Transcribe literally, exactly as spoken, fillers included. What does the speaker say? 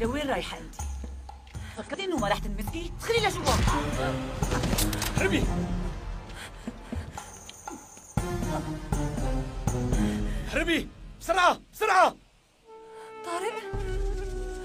لوين رايحة أنت؟ فكرتي إنه ما رح تنمسكي؟ ادخلي لجوا. هربي هربي بسرعة بسرعة. طارق